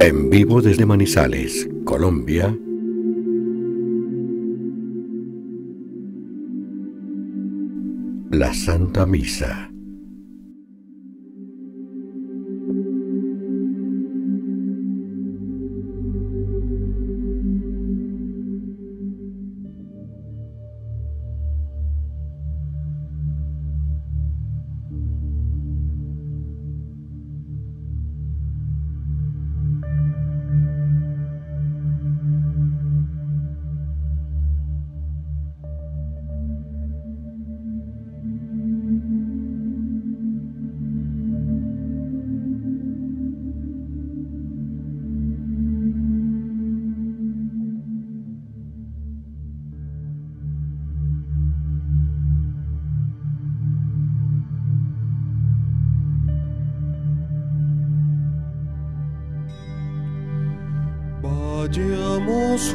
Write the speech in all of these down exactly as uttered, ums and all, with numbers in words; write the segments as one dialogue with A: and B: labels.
A: En vivo desde Manizales, Colombia, la Santa Misa.
B: Vayamos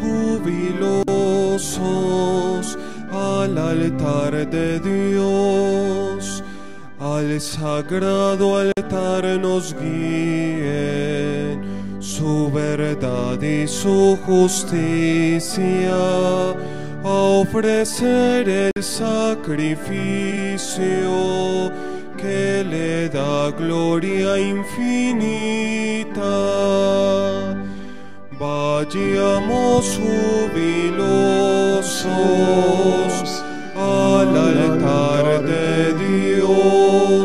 B: jubilosos al altar de Dios, al sagrado altar nos guíen su verdad y su justicia, a ofrecer el sacrificio que le da gloria infinita. Vayamos jubilosos al altar de Dios.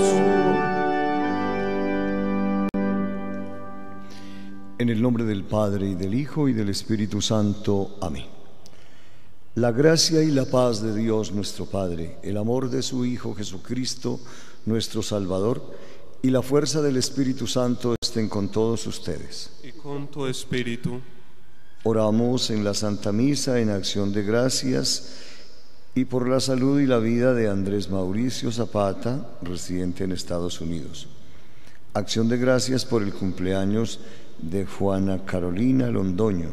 C: En el nombre del Padre, y del Hijo, y del Espíritu Santo. Amén. La gracia y la paz de Dios nuestro Padre, el amor de su Hijo Jesucristo, nuestro Salvador, y la fuerza del Espíritu Santo estén con todos ustedes.
B: Y con tu espíritu.
C: Oramos en la Santa Misa en acción de gracias y por la salud y la vida de Andrés Mauricio Zapata, residente en Estados Unidos. Acción de gracias por el cumpleaños de Juana Carolina Londoño.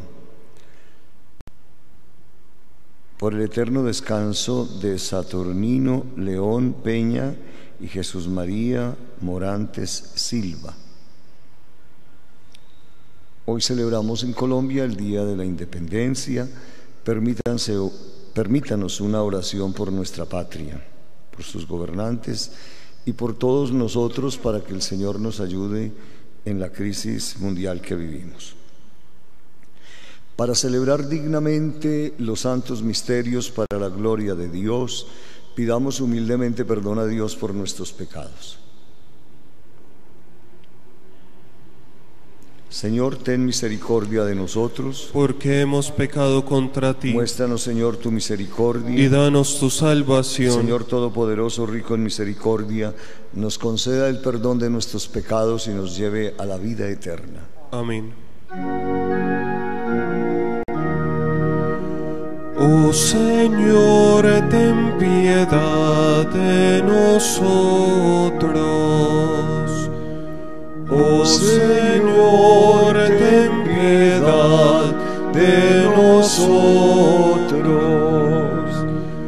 C: Por el eterno descanso de Saturnino León Peña y Jesús María Morantes Silva. Hoy celebramos en Colombia el Día de la Independencia. Permítanse, permítanos una oración por nuestra patria, por sus gobernantes y por todos nosotros, para que el Señor nos ayude en la crisis mundial que vivimos. Para celebrar dignamente los santos misterios para la gloria de Dios, pidamos humildemente perdón a Dios por nuestros pecados. Señor, ten misericordia de nosotros,
B: porque hemos pecado contra ti.
C: Muéstranos, Señor, tu misericordia,
B: y danos tu salvación.
C: Señor Todopoderoso, rico en misericordia, nos conceda el perdón de nuestros pecados y nos lleve a la vida eterna.
B: Amén. Oh Señor, ten piedad de nosotros. Oh Señor, ten piedad de nosotros.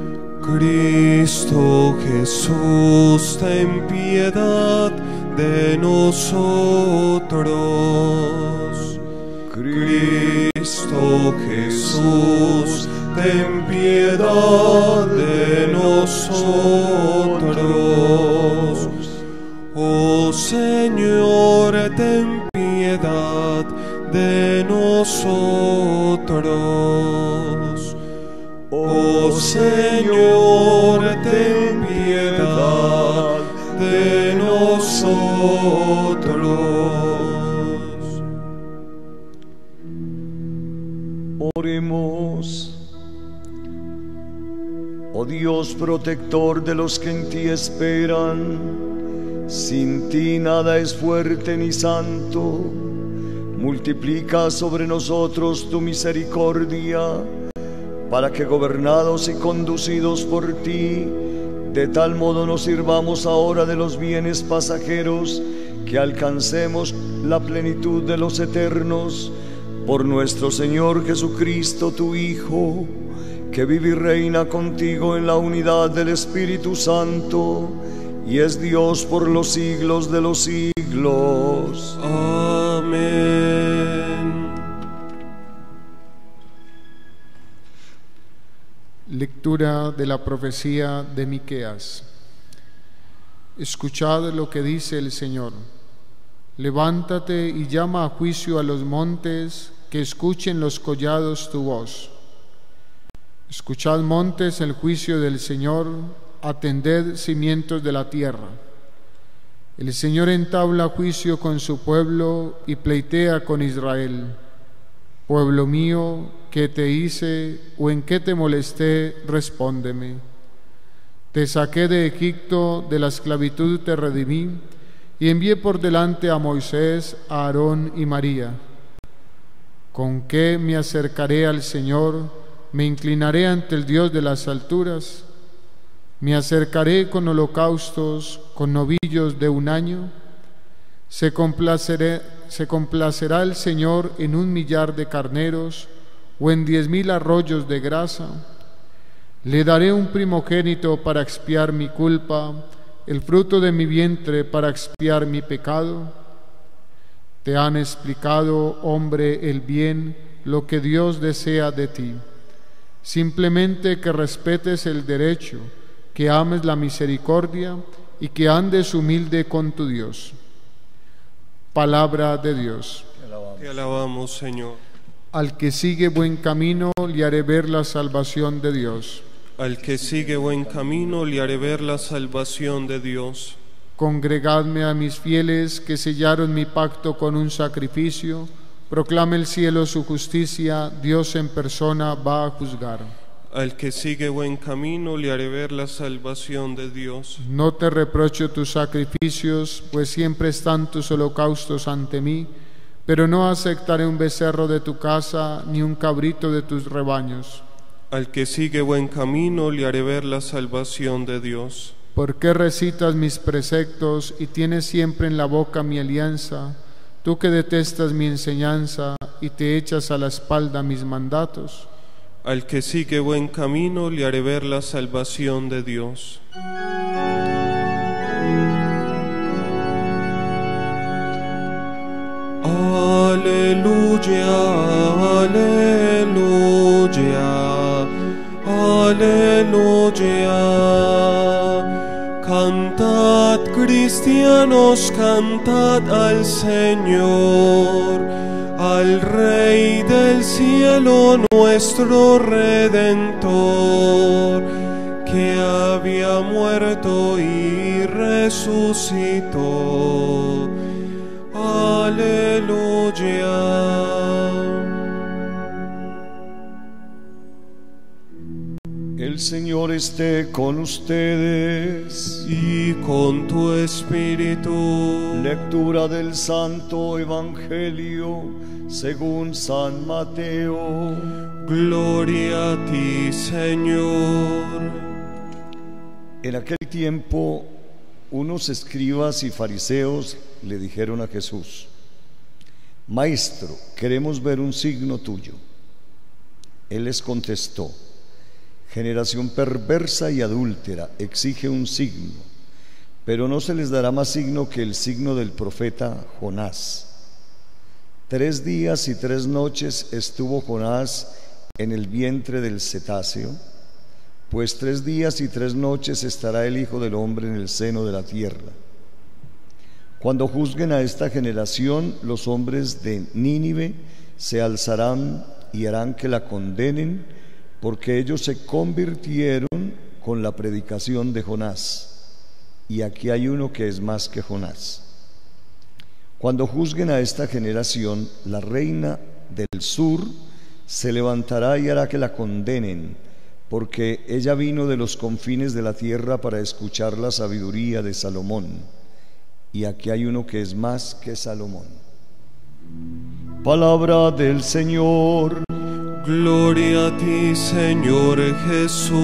B: Cristo Jesús, ten piedad de nosotros. Cristo Jesús, ten piedad de nosotros. Oh Señor, ten piedad de nosotros. Oh Señor, ten piedad de nosotros.
C: Oremos. Oh Dios protector de los que en ti esperan, sin ti nada es fuerte ni santo. Multiplica sobre nosotros tu misericordia, para que, gobernados y conducidos por ti, de tal modo nos sirvamos ahora de los bienes pasajeros, que alcancemos la plenitud de los eternos. Por nuestro Señor Jesucristo, tu Hijo, que vive y reina contigo en la unidad del Espíritu Santo, y es Dios por los siglos de los siglos.
B: Amén.
D: Lectura de la profecía de Miqueas. Escuchad lo que dice el Señor. Levántate y llama a juicio a los montes, que escuchen los collados tu voz. Escuchad, montes, el juicio del Señor, atended, cimientos de la tierra. El Señor entabla juicio con su pueblo y pleitea con Israel. Pueblo mío, ¿qué te hice o en qué te molesté? Respóndeme. Te saqué de Egipto, de la esclavitud te redimí, y envié por delante a Moisés, a Aarón y María. ¿Con qué me acercaré al Señor? ¿Me inclinaré ante el Dios de las alturas? ¿Me acercaré con holocaustos, con novillos de un año? ¿Se complaceré, se complacerá el Señor en un millar de carneros o en diez mil arroyos de grasa? Le daré un primogénito para expiar mi culpa, el fruto de mi vientre para expiar mi pecado. Te han explicado, hombre, el bien, lo que Dios desea de ti. Simplemente que respetes el derecho, que ames la misericordia y que andes humilde con tu Dios. Palabra de Dios.
B: Te alabamos, Te alabamos, Señor.
D: Al que sigue buen camino, le haré ver la salvación de Dios.
B: Al que sigue buen camino, le haré ver la salvación de Dios.
D: Congregadme a mis fieles que sellaron mi pacto con un sacrificio. Proclame el cielo su justicia, Dios en persona va a juzgar.
B: Al que sigue buen camino, le haré ver la salvación de Dios.
D: No te reprocho tus sacrificios, pues siempre están tus holocaustos ante mí, pero no aceptaré un becerro de tu casa, ni un cabrito de tus rebaños.
B: Al que sigue buen camino, le haré ver la salvación de Dios.
D: ¿Por qué recitas mis preceptos y tienes siempre en la boca mi alianza, tú que detestas mi enseñanza y te echas a la espalda mis mandatos?
B: Al que sigue buen camino, le haré ver la salvación de Dios. Aleluya, aleluya, aleluya. Cantad, cristianos, cantad al Señor, al Rey del cielo, nuestro Redentor, que había muerto y resucitó. Aleluya.
C: El Señor esté con ustedes.
B: Y con tu espíritu.
C: Lectura del Santo Evangelio según San Mateo.
B: Gloria a ti, Señor.
C: En aquel tiempo, unos escribas y fariseos le dijeron a Jesús: Maestro, queremos ver un signo tuyo. Él les contestó: generación perversa y adúltera exige un signo, pero no se les dará más signo que el signo del profeta Jonás. Tres días y tres noches estuvo Jonás en el vientre del cetáceo, pues tres días y tres noches estará el Hijo del Hombre en el seno de la tierra. Cuando juzguen a esta generación, los hombres de Nínive se alzarán y harán que la condenen, porque ellos se convirtieron con la predicación de Jonás, y aquí hay uno que es más que Jonás. Cuando juzguen a esta generación, la reina del sur se levantará y hará que la condenen, porque ella vino de los confines de la tierra para escuchar la sabiduría de Salomón, y aquí hay uno que es más que Salomón. Palabra del Señor.
B: Gloria a ti, Señor Jesús.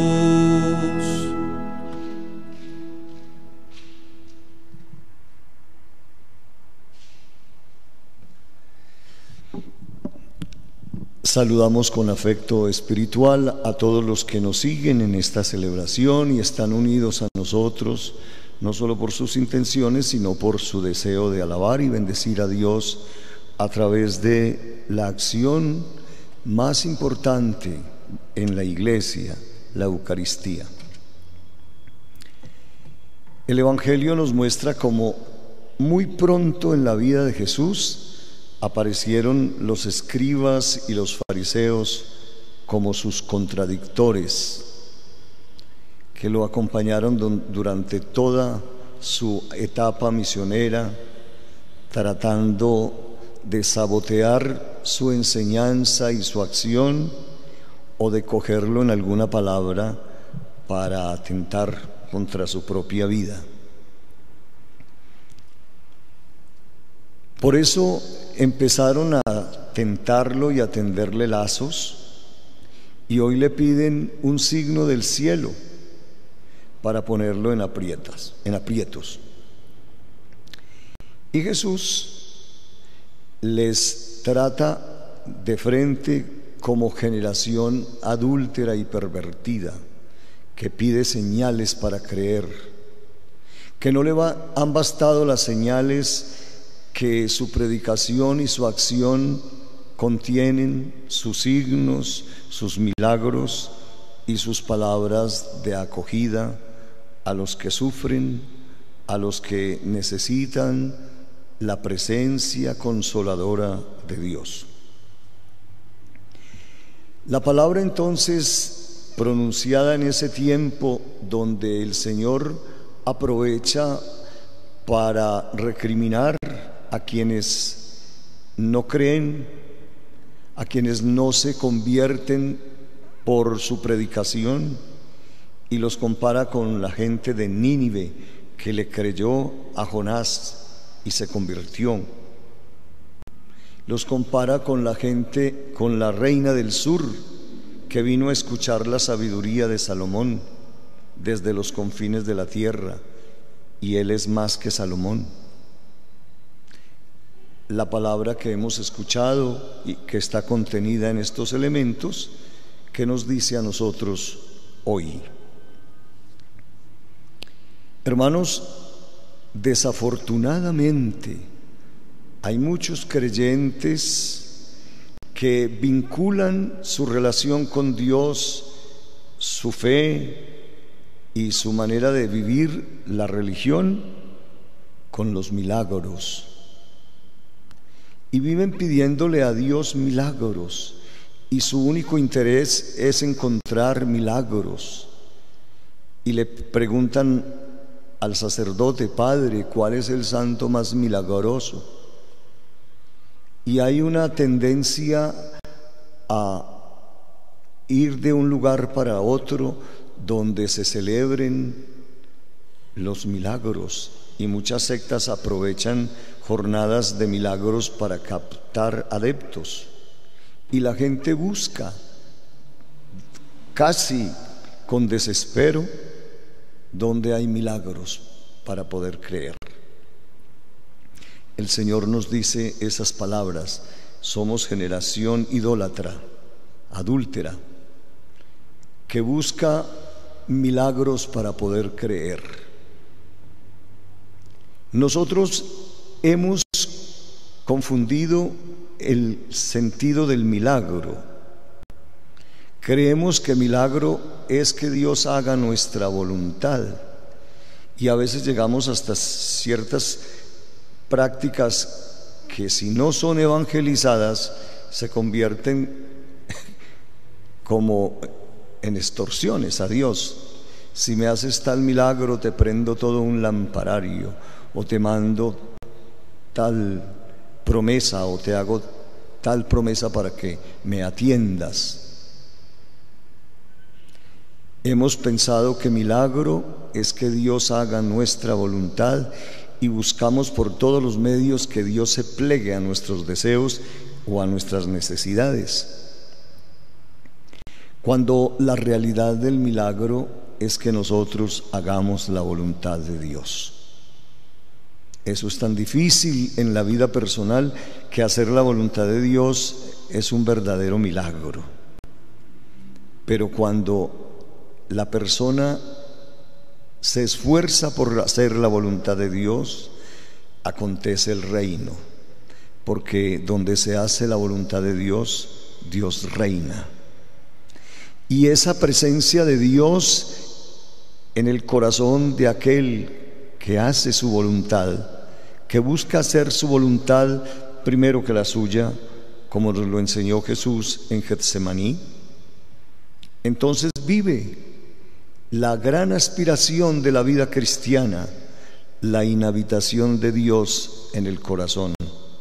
C: Saludamos con afecto espiritual a todos los que nos siguen en esta celebración y están unidos a nosotros, no solo por sus intenciones, sino por su deseo de alabar y bendecir a Dios a través de la acción más importante en la Iglesia, la Eucaristía. El Evangelio nos muestra cómo muy pronto en la vida de Jesús aparecieron los escribas y los fariseos como sus contradictores, que lo acompañaron durante toda su etapa misionera, tratando de sabotear su enseñanza y su acción, o de cogerlo en alguna palabra para atentar contra su propia vida. Por eso empezaron a tentarlo y a tenderle lazos, y hoy le piden un signo del cielo para ponerlo en aprietas, en aprietos. Y Jesús les trata de frente como generación adúltera y pervertida, que pide señales para creer, que no le va, han bastado las señales que su predicación y su acción contienen, sus signos, sus milagros y sus palabras de acogida a los que sufren, a los que necesitan la presencia consoladora de Dios. La palabra entonces pronunciada en ese tiempo, donde el Señor aprovecha para recriminar a quienes no creen, a quienes no se convierten por su predicación, y los compara con la gente de Nínive, que le creyó a Jonás y se convirtió. Los compara con la gente, con la reina del sur, que vino a escuchar la sabiduría de Salomón desde los confines de la tierra, y él es más que Salomón. La palabra que hemos escuchado y que está contenida en estos elementos, ¿qué nos dice a nosotros hoy? Hermanos, desafortunadamente hay muchos creyentes que vinculan su relación con Dios, su fe y su manera de vivir la religión con los milagros, y viven pidiéndole a Dios milagros, y su único interés es encontrar milagros, y le preguntan al sacerdote: Padre, ¿cuál es el santo más milagroso? Y hay una tendencia a ir de un lugar para otro donde se celebren los milagros, y muchas sectas aprovechan jornadas de milagros para captar adeptos, y la gente busca casi con desespero donde hay milagros para poder creer. El Señor nos dice esas palabras: somos generación idólatra, adúltera, que busca milagros para poder creer. Nosotros hemos confundido el sentido del milagro. Creemos que milagro es que Dios haga nuestra voluntad, y a veces llegamos hasta ciertas prácticas que, si no son evangelizadas, se convierten como en extorsiones a Dios. Si me haces tal milagro, te prendo todo un lamparario, o te mando tal promesa, o te hago tal promesa para que me atiendas. Hemos pensado que milagro es que Dios haga nuestra voluntad, y buscamos por todos los medios que Dios se plegue a nuestros deseos o a nuestras necesidades, cuando la realidad del milagro es que nosotros hagamos la voluntad de Dios. Eso es tan difícil en la vida personal, que hacer la voluntad de Dios es un verdadero milagro. Pero cuando la persona se esfuerza por hacer la voluntad de Dios, acontece el reino, porque donde se hace la voluntad de Dios, Dios reina. Y esa presencia de Dios en el corazón de aquel que hace su voluntad, que busca hacer su voluntad primero que la suya, como nos lo enseñó Jesús en Getsemaní, entonces vive la gran aspiración de la vida cristiana, la inhabitación de Dios en el corazón.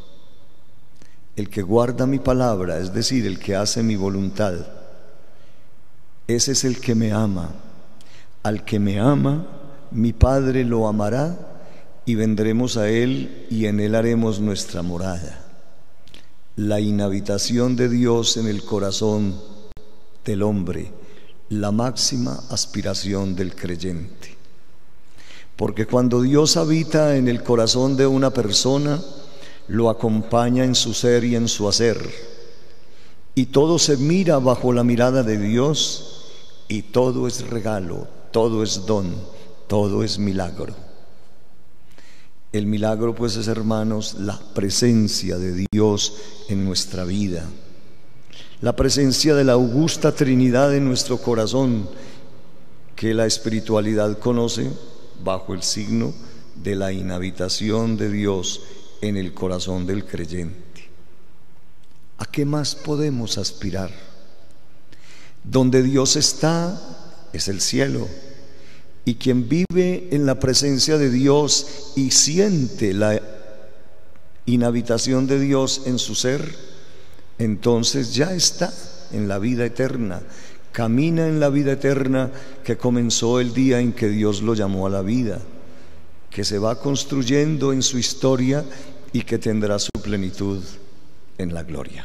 C: El que guarda mi palabra, es decir, el que hace mi voluntad, ese es el que me ama. Al que me ama, mi Padre lo amará, y vendremos a Él y en Él haremos nuestra morada. La inhabitación de Dios en el corazón del hombre, la máxima aspiración del creyente. Porque cuando Dios habita en el corazón de una persona, lo acompaña en su ser y en su hacer, y todo se mira bajo la mirada de Dios, y todo es regalo, todo es don, todo es milagro. El milagro, pues, es, hermanos, la presencia de Dios en nuestra vida, la presencia de la augusta Trinidad en nuestro corazón, que la espiritualidad conoce bajo el signo de la inhabitación de Dios en el corazón del creyente. ¿A qué más podemos aspirar? Donde Dios está es el cielo, y quien vive en la presencia de Dios y siente la inhabitación de Dios en su ser, entonces ya está en la vida eterna, camina en la vida eterna que comenzó el día en que Dios lo llamó a la vida, que se va construyendo en su historia y que tendrá su plenitud en la gloria.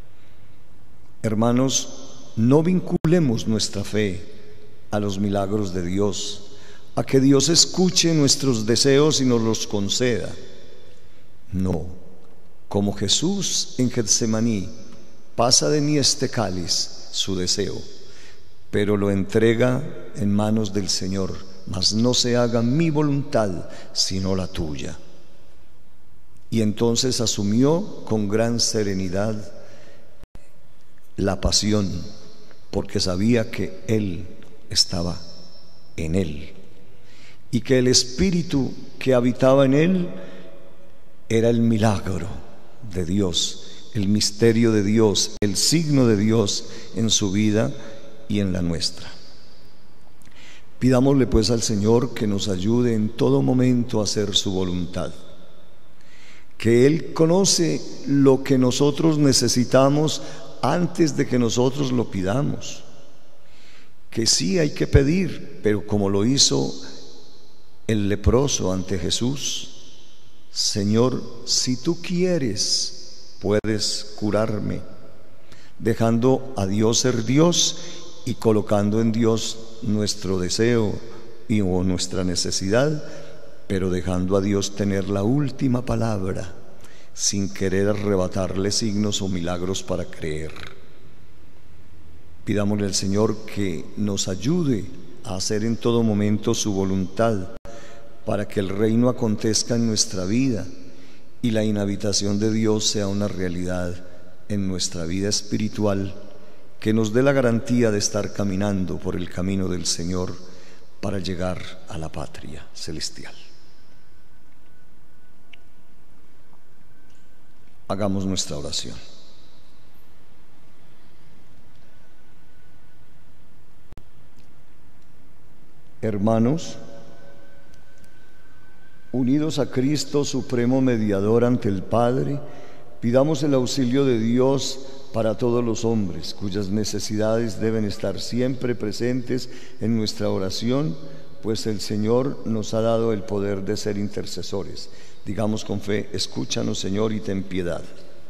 C: Hermanos, no vinculemos nuestra fe a los milagros de Dios, a que Dios escuche nuestros deseos y nos los conceda. No, como Jesús en Getsemaní, pasa de mí este cáliz, su deseo, pero lo entrega en manos del Señor, mas no se haga mi voluntad sino la tuya. Y entonces asumió con gran serenidad la pasión, porque sabía que Él estaba en Él, y que el Espíritu que habitaba en Él era el milagro de Dios, el misterio de Dios, el signo de Dios en su vida y en la nuestra. Pidámosle pues al Señor que nos ayude en todo momento a hacer su voluntad, que Él conoce lo que nosotros necesitamos antes de que nosotros lo pidamos, que sí hay que pedir, pero como lo hizo el leproso ante Jesús: Señor, si tú quieres, puedes curarme, dejando a Dios ser Dios y colocando en Dios nuestro deseo y o nuestra necesidad, pero dejando a Dios tener la última palabra, sin querer arrebatarle signos o milagros para creer. Pidámosle al Señor que nos ayude a hacer en todo momento su voluntad, para que el reino acontezca en nuestra vida y la inhabitación de Dios sea una realidad en nuestra vida espiritual, que nos dé la garantía de estar caminando por el camino del Señor para llegar a la patria celestial. Hagamos nuestra oración. Hermanos, unidos a Cristo, supremo mediador ante el Padre, pidamos el auxilio de Dios para todos los hombres, cuyas necesidades deben estar siempre presentes en nuestra oración, pues el Señor nos ha dado el poder de ser intercesores. Digamos con fe: escúchanos, Señor, y ten piedad.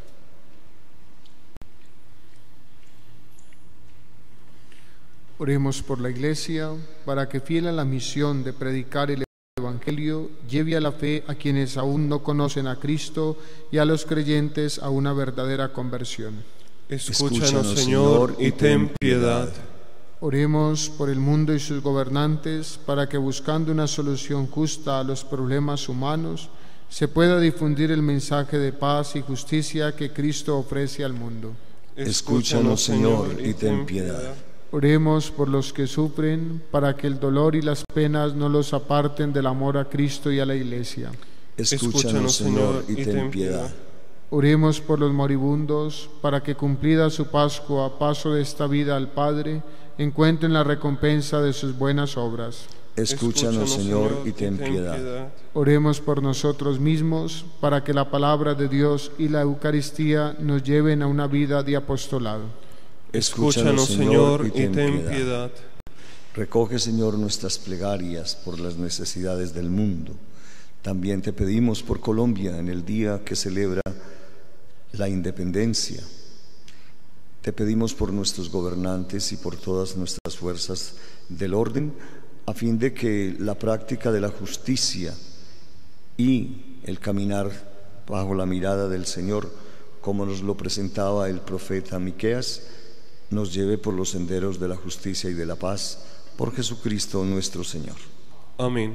D: Oremos por la Iglesia, para que, fiel a la misión de predicar el Evangelio, lleve a la fe a quienes aún no conocen a Cristo y a los creyentes a una verdadera conversión.
B: Escúchanos, Señor, y ten piedad.
D: Oremos por el mundo y sus gobernantes, para que, buscando una solución justa a los problemas humanos, se pueda difundir el mensaje de paz y justicia que Cristo ofrece al mundo.
C: Escúchanos, Señor, y ten piedad.
D: Oremos por los que sufren, para que el dolor y las penas no los aparten del amor a Cristo y a la Iglesia.
E: Escúchanos, Señor, y ten piedad.
D: Oremos por los moribundos, para que cumplida su Pascua a paso de esta vida al Padre, encuentren la recompensa de sus buenas obras.
E: Escúchanos, Señor, y ten piedad.
D: Oremos por nosotros mismos, para que la palabra de Dios y la Eucaristía nos lleven a una vida de apostolado.
B: Escúchanos, Señor, y ten piedad.
C: Recoge, Señor, nuestras plegarias por las necesidades del mundo. También te pedimos por Colombia en el día que celebra la independencia. Te pedimos por nuestros gobernantes y por todas nuestras fuerzas del orden, a fin de que la práctica de la justicia y el caminar bajo la mirada del Señor, como nos lo presentaba el profeta Miqueas, nos lleve por los senderos de la justicia y de la paz, por Jesucristo nuestro Señor.
B: Amén.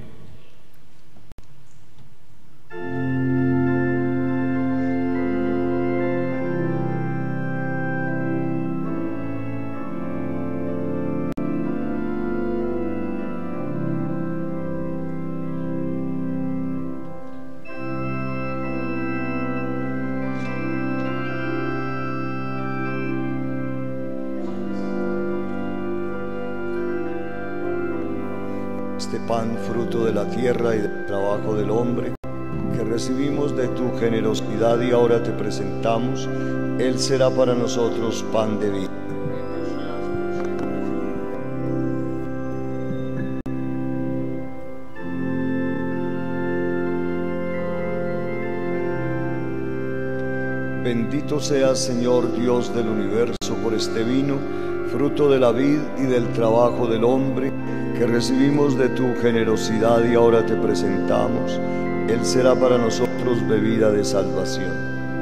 C: Este pan, fruto de la tierra y del trabajo del hombre, que recibimos de tu generosidad y ahora te presentamos, Él será para nosotros pan de vida. Bendito seas, Señor Dios del universo, por este vino, fruto de la vid y del trabajo del hombre, que recibimos de tu generosidad y ahora te presentamos. Él será para nosotros bebida de salvación.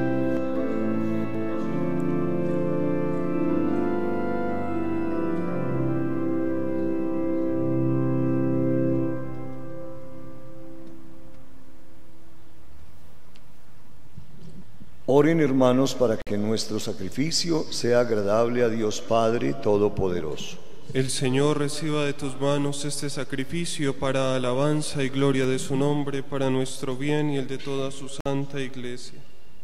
C: Oren, hermanos, para que nuestro sacrificio sea agradable a Dios Padre Todopoderoso.
B: El Señor reciba de tus manos este sacrificio para alabanza y gloria de su nombre, para nuestro bien y el de toda su santa Iglesia.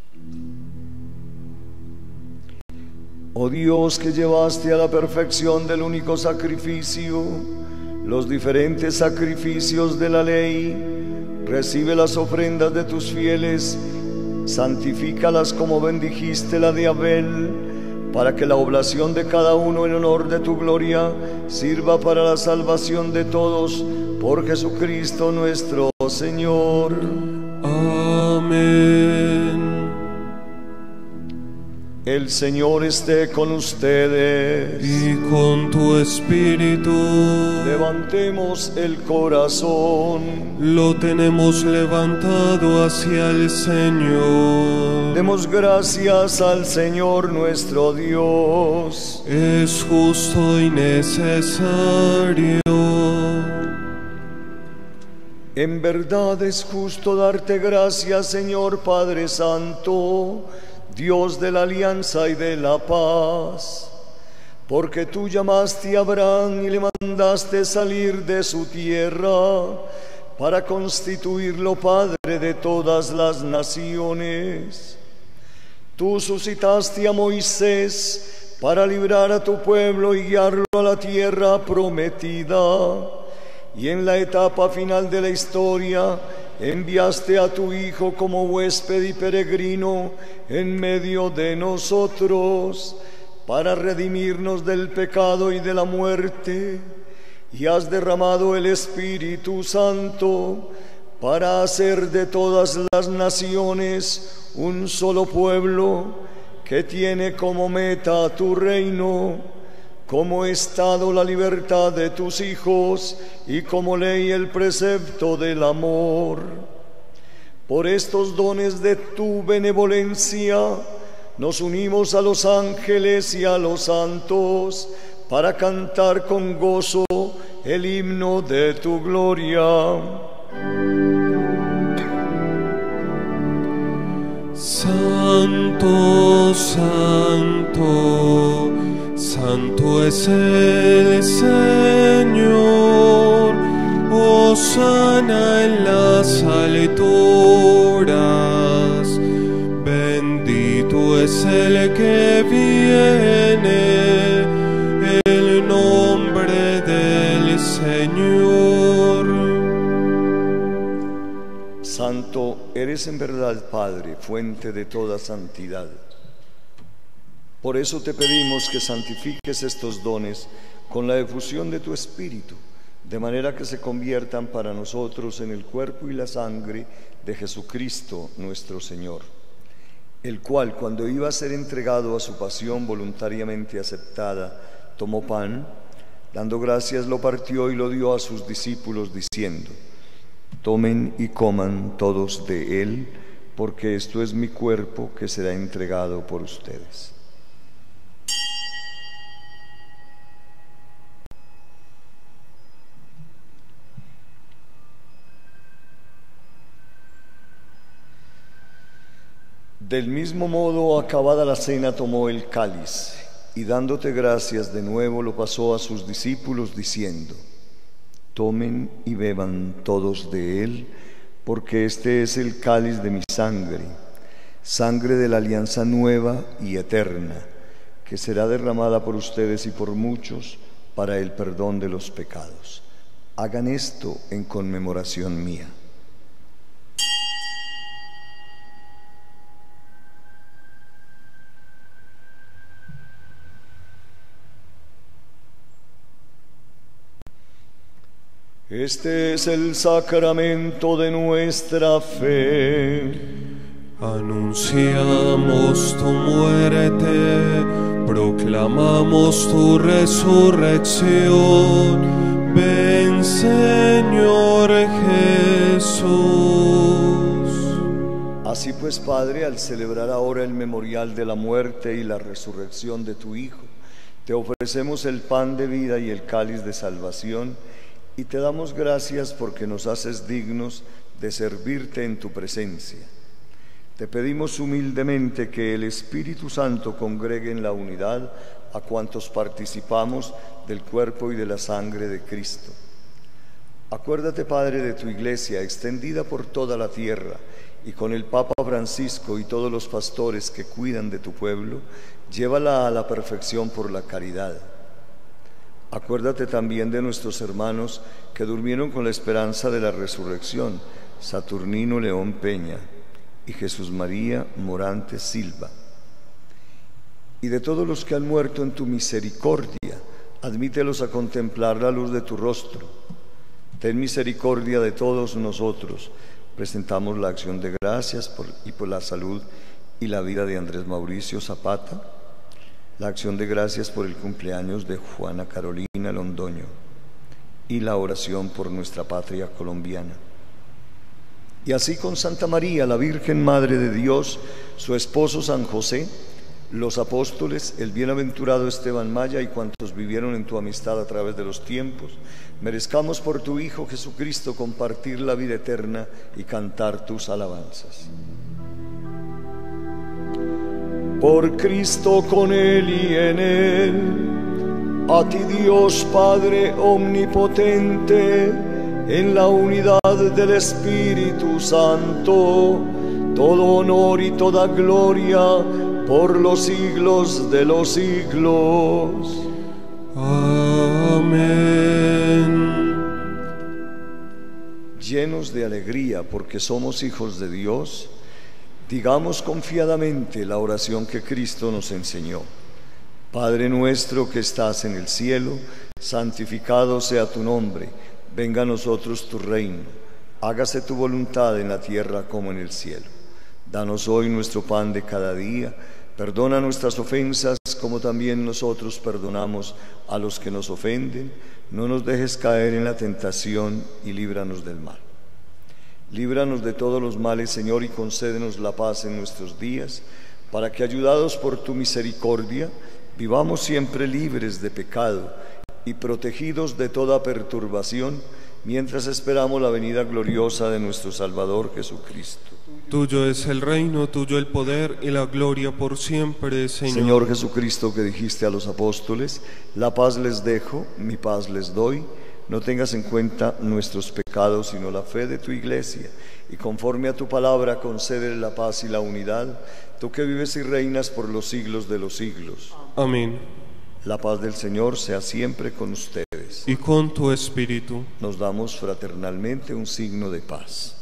C: Oh Dios, que llevaste a la perfección del único sacrificio los diferentes sacrificios de la ley, recibe las ofrendas de tus fieles, santifícalas como bendijiste la de Abel, para que la oblación de cada uno en honor de tu gloria sirva para la salvación de todos, por Jesucristo nuestro Señor.
B: Amén.
C: El Señor esté con ustedes.
B: Y con tu espíritu.
C: Levantemos el corazón.
B: Lo tenemos levantado hacia el Señor.
C: Demos gracias al Señor nuestro Dios.
B: Es justo y necesario.
C: En verdad es justo darte gracias, Señor Padre Santo, Dios de la alianza y de la paz, porque tú llamaste a Abraham y le mandaste salir de su tierra para constituirlo padre de todas las naciones. Tú suscitaste a Moisés para librar a tu pueblo y guiarlo a la tierra prometida, y en la etapa final de la historia enviaste a tu Hijo como huésped y peregrino en medio de nosotros, para redimirnos del pecado y de la muerte, y has derramado el Espíritu Santo para hacer de todas las naciones un solo pueblo, que tiene como meta tu reino, como estado la libertad de tus hijos y como ley el precepto del amor. Por estos dones de tu benevolencia nos unimos a los ángeles y a los santos para cantar con gozo el himno de tu gloria.
B: Santo, santo, Santo es el Señor, hosana en las alturas, bendito es el que viene, el nombre del Señor.
C: Santo eres en verdad, Padre, fuente de toda santidad. Por eso te pedimos que santifiques estos dones con la efusión de tu Espíritu, de manera que se conviertan para nosotros en el cuerpo y la sangre de Jesucristo nuestro Señor, el cual, cuando iba a ser entregado a su pasión voluntariamente aceptada, tomó pan, dando gracias lo partió y lo dio a sus discípulos diciendo: tomen y coman todos de él, porque esto es mi cuerpo que será entregado por ustedes. Del mismo modo, acabada la cena, tomó el cáliz y dándote gracias de nuevo lo pasó a sus discípulos diciendo: tomen y beban todos de él, porque este es el cáliz de mi sangre, sangre de la alianza nueva y eterna, que será derramada por ustedes y por muchos para el perdón de los pecados. Hagan esto en conmemoración mía. Este es el sacramento de nuestra fe.
B: Anunciamos tu muerte, proclamamos tu resurrección. Ven, Señor Jesús.
C: Así pues, Padre, al celebrar ahora el memorial de la muerte y la resurrección de tu Hijo, te ofrecemos el pan de vida y el cáliz de salvación, y te damos gracias porque nos haces dignos de servirte en tu presencia. Te pedimos humildemente que el Espíritu Santo congregue en la unidad a cuantos participamos del cuerpo y de la sangre de Cristo. Acuérdate, Padre, de tu Iglesia extendida por toda la tierra, y con el Papa Francisco y todos los pastores que cuidan de tu pueblo, llévala a la perfección por la caridad. Acuérdate también de nuestros hermanos que durmieron con la esperanza de la resurrección, Saturnino León Peña y Jesús María Morante Silva, y de todos los que han muerto en tu misericordia, admítelos a contemplar la luz de tu rostro. Ten misericordia de todos nosotros. Presentamos la acción de gracias por, y por la salud y la vida de Andrés Mauricio Zapata, la acción de gracias por el cumpleaños de Juana Carolina Londoño y la oración por nuestra patria colombiana. Y así con Santa María, la Virgen Madre de Dios, su esposo San José, los apóstoles, el bienaventurado Esteban Maya y cuantos vivieron en tu amistad a través de los tiempos, merezcamos por tu Hijo Jesucristo compartir la vida eterna y cantar tus alabanzas. Por Cristo, con Él y en Él, a ti Dios Padre omnipotente, en la unidad del Espíritu Santo, todo honor y toda gloria por los siglos de los siglos.
B: Amén.
C: Llenos de alegría porque somos hijos de Dios, digamos confiadamente la oración que Cristo nos enseñó. Padre nuestro que estás en el cielo, santificado sea tu nombre. Venga a nosotros tu reino. Hágase tu voluntad en la tierra como en el cielo. Danos hoy nuestro pan de cada día. Perdona nuestras ofensas como también nosotros perdonamos a los que nos ofenden. No nos dejes caer en la tentación y líbranos del mal. Líbranos de todos los males, Señor, y concédenos la paz en nuestros días, para que, ayudados por tu misericordia, vivamos siempre libres de pecado y protegidos de toda perturbación, mientras esperamos la venida gloriosa de nuestro Salvador Jesucristo.
B: Tuyo es el reino, tuyo el poder y la gloria por siempre, Señor.
C: Señor Jesucristo, que dijiste a los apóstoles, la paz les dejo, mi paz les doy, no tengas en cuenta nuestros pecados, sino la fe de tu iglesia, y conforme a tu palabra concédele la paz y la unidad, tú que vives y reinas por los siglos de los siglos.
B: Amén.
C: La paz del Señor sea siempre con ustedes.
B: Y con tu espíritu.
C: Nos damos fraternalmente un signo de paz.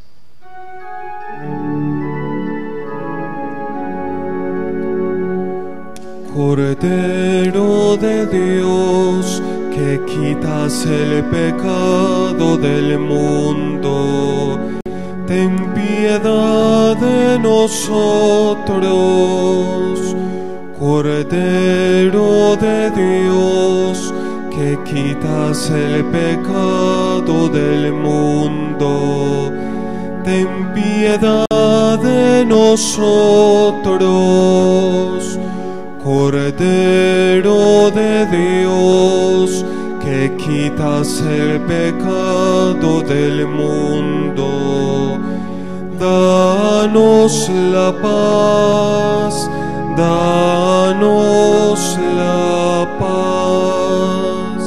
B: Cordero de Dios, que quitas el pecado del mundo, ten piedad de nosotros. Cordero de Dios, que quitas el pecado del mundo, ten piedad de nosotros. Cordero de Dios, que quitas el pecado del mundo, danos la paz, danos la paz.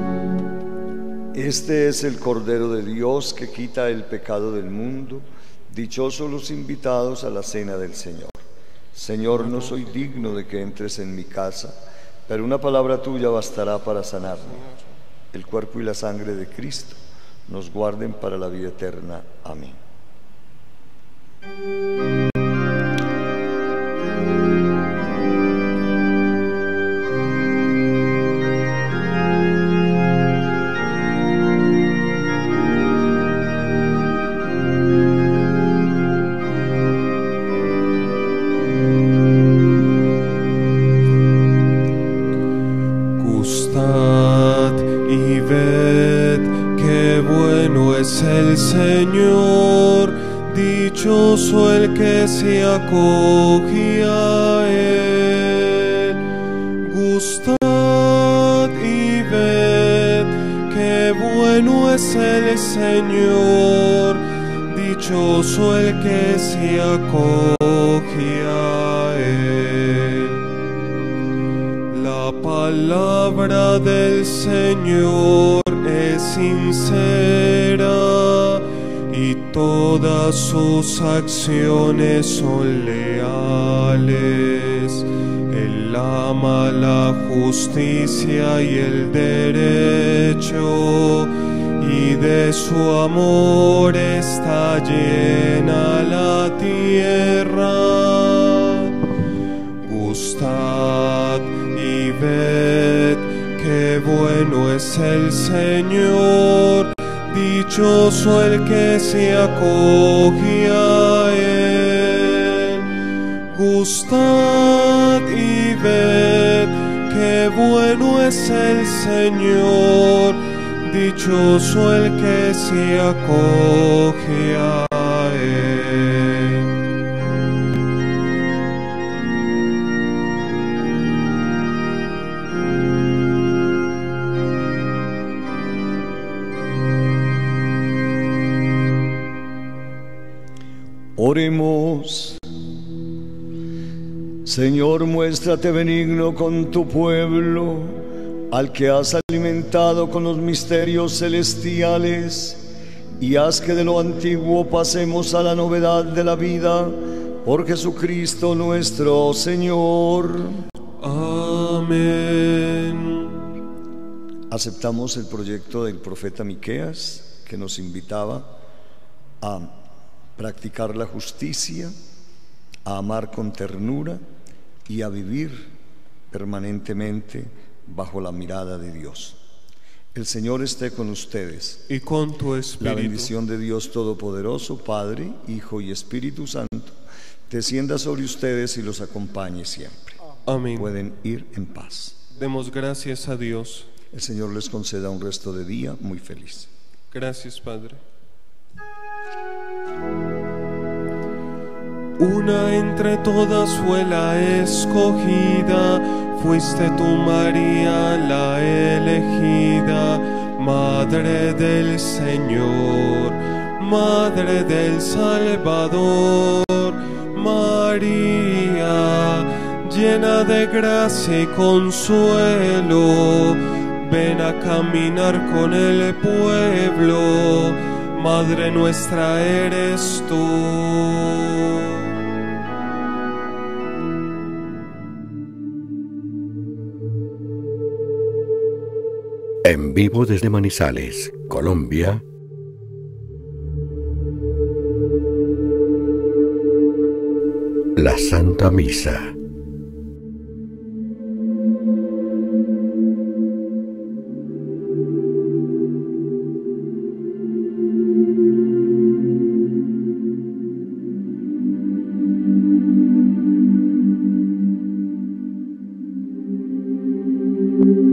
C: Este es el Cordero de Dios que quita el pecado del mundo. Dichosos los invitados a la cena del Señor. Señor, no soy digno de que entres en mi casa, pero una palabra tuya bastará para sanarme. El cuerpo y la sangre de Cristo nos guarden para la vida eterna. Amén.
B: El Señor, dichoso el que se acoge a Él. Gustad y ved qué bueno es el Señor, dichoso el que se acoge a Él. La palabra del Señor es sincera y todas sus acciones son leales. Él ama la justicia y el derecho, y de su amor está llena la tierra. Gustad y ved qué bueno es el Señor, dichoso el que se acoge a Él. Gustad y ved qué bueno es el Señor, dichoso el que se acoge a Él.
C: Oremos. Señor, muéstrate benigno con tu pueblo, al que has alimentado con los misterios celestiales, y haz que de lo antiguo pasemos a la novedad de la vida, por Jesucristo nuestro Señor.
B: Amén.
C: Aceptamos el proyecto del profeta Miqueas, que nos invitaba a practicar la justicia, a amar con ternura y a vivir permanentemente bajo la mirada de Dios. El Señor esté con ustedes.
B: Y con tu espíritu.
C: La bendición de Dios Todopoderoso, Padre, Hijo y Espíritu Santo, descienda sobre ustedes y los acompañe siempre.
B: Amén.
C: Pueden ir en paz.
B: Demos gracias a Dios.
C: El Señor les conceda un resto de día muy feliz.
B: Gracias, Padre. Una entre todas fue la escogida, fuiste tú, María, la elegida, Madre del Señor. Madre del Salvador, María, llena de gracia y consuelo, ven a caminar con el pueblo, Madre nuestra eres tú.
A: En vivo desde Manizales, Colombia, la Santa Misa.
F: Thank you.